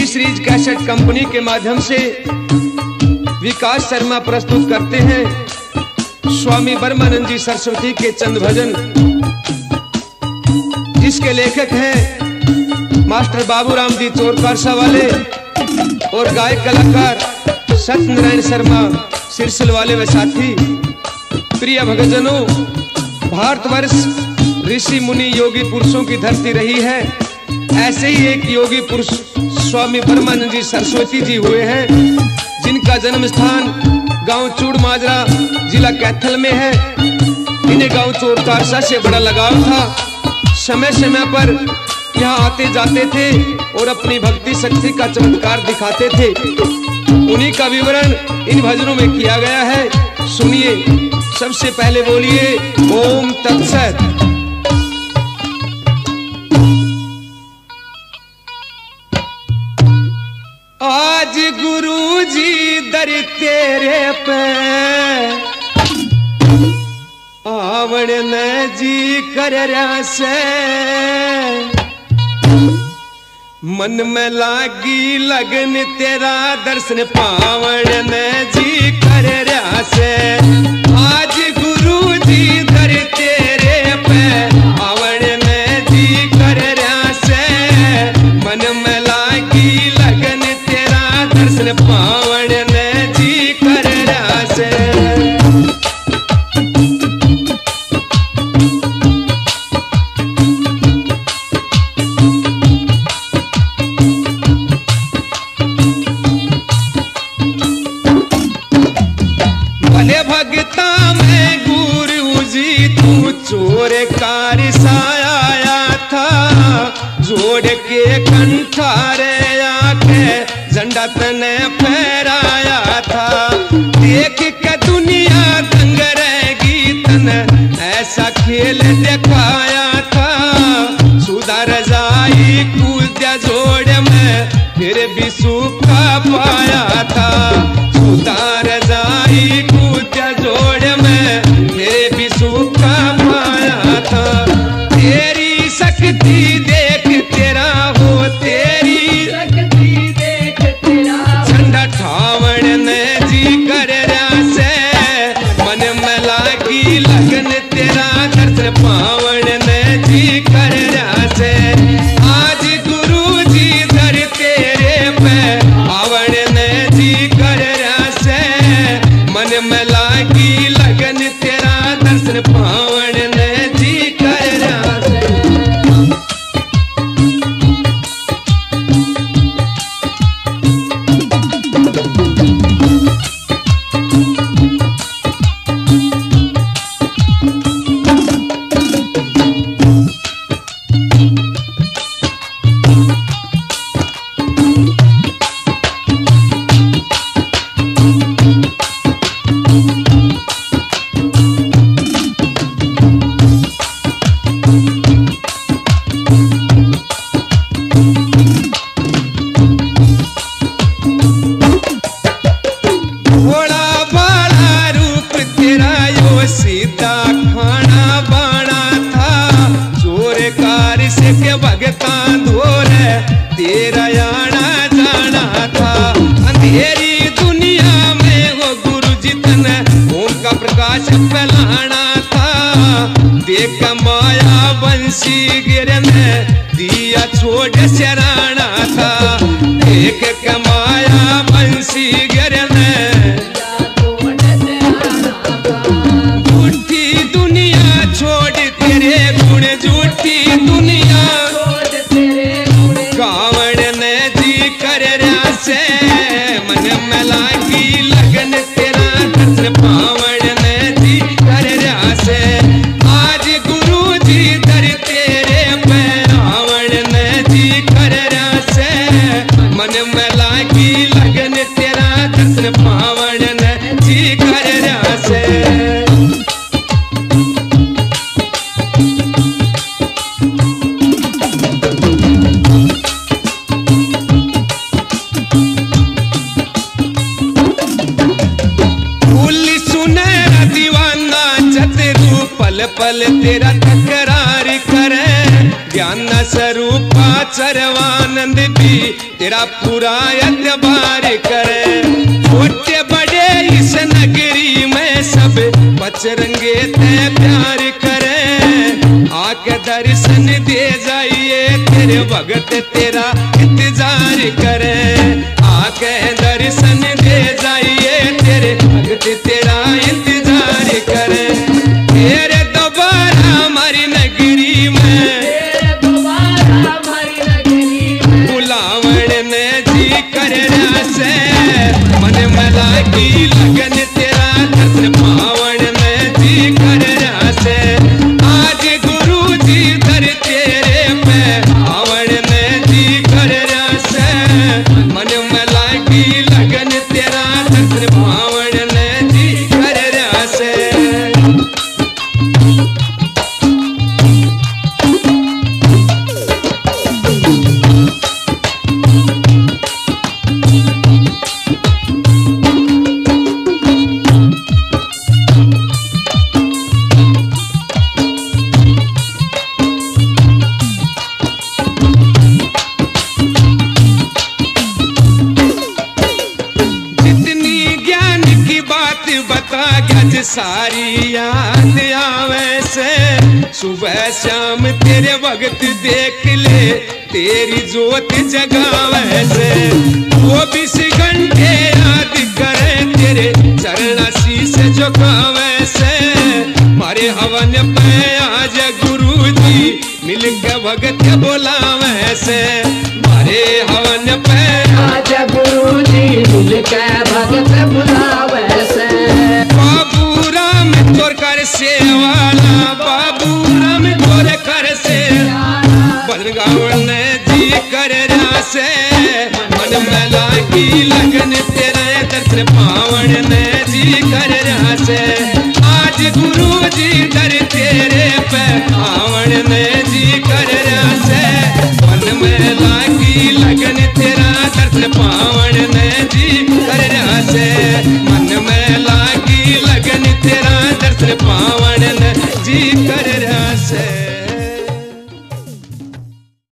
V series cassette company के माध्यम से विकास शर्मा प्रस्तुत करते हैं स्वामी ब्रह्मानंद जी सरस्वती के चंद भजन, जिसके लेखक हैं मास्टर बाबूराम जी चोरकारसा वाले और गायक कलाकार सत्यनारायण शर्मा सिरसिल वाले व साथी। प्रिय भक्तजनों, भारतवर्ष ऋषि मुनि योगी पुरुषों की धरती रही है। ऐसे ही एक योगी पुरुष स्वामी ब्रह्मानंद जी सरस्वती जी हुए हैं, जिनका जन्म स्थान गांव चूड़माजरा जिला कैथल में है। इन्हें गांव चोरकारसा से बड़ा लगाव था। समय समय पर यहाँ आते जाते थे और अपनी भक्ति शक्ति का चमत्कार दिखाते थे। उन्हीं का विवरण इन भजनों में किया गया है, सुनिए। सबसे पहले बोलिए ओम तत्सत। आज गुरु जी दर तेरे पे आवड़ न जी कर रहा से, मन में लागी लगन तेरा दर्शन पावण न जी कर रहा से। आज गुरु जी दर तेरे पे आवड़ न जी कर रहा से, मन में लागी लगन तेरा दर्शन पावण न जी कर रहा से। भगता में गुरु जी तू चोर कार साया था, जोड़ के कंठारे आके झंडा तने फहराया था। देख के दुनिया दंग रहेगी तन ऐसा खेल दिखाया था। सुधार जाई कूदा जोड़ में फिर भी सूखा पाया था। सुधार जाई कूदा जोड़ में फिर भी सूखा पाया था। तेरी शक्ति देख तेरा हो, तेरी शक्ति देख तेरा झंडा ठावण ने जी कर रहा से, मन में लागी लगन तेरा दर्शन पावण ने जी कर रहा से। आज गुरु जी दर तेरे पे आवण ने जी कर रहा से, मन में लागी लगन तेरा दर्शन पावण ने जी कर रहा से। सीधा खाना बाना था, चोर कार से के भगता धोर तेरा आना जाना था। अंधेरी दुनिया में वो गुरु जी तने ओम का प्रकाश फैलाना था। देख माया बंसी गिरने दिया छोड़ शराना था। देख के माया बंसी गिरने छोड़ तेरे गुण झूठी दुनिया कावड़ ने जी कर रहा से, मन में लागी लगन तेरा दर्शन पावण ने जी कर रहा से। आज गुरु जी दर तेरे पे आवण ने जी कर रहा से, मन में लागी लगन तेरा दर्शन पावण ने जी कर रहा से। पल पल तेरा तकरार करे, ज्ञान स्वरूपा सर्वानंद भी तेरा पूरा एतबार करे। छोटे बड़े इस नगरी में सब बजरंगे ते प्यार करे। आके दर्शन दे जाइए तेरे भगत तेरा इंतजार करे। आके दर्शन दे जाइए तेरे भगत तेरा इंतजार करे। तेरे दोबारा हमारी नगरी में बुलावण में जी कर से मन मला की लगन तेरा दर्शन पावण में जी कर से। आज गुरु जी दर तेरे पे आवण में जी कर से मन मला की लगन तेरा दर्शन पावण में जी कर से। बता गज सारी याद आवे से। सुबह शाम तेरे वक्त देख ले तेरी जोत जगावे से। 24 घंटे याद करे तेरे चरण शीश झुकावे से। मारे हवन पे आज गुरु जी मिलके भगत बोलावे से। मारे हवन पे आज गुरु जी मिलके भगत बुलावे से। बाबू राम तोर कर सेवाला बाबू राम तोर कर से। बजरंगावण जी कर से मन मला की लगन तेरे दर्शन पावण ने जी कर से। आज गुरु जी दर तेरे पे आवण ने जी कर से मन मला की लगन तेरा दर्शन पावण ने जी कर से। मन मला की लगन तेरा दर्शन पावण ने जी कर से।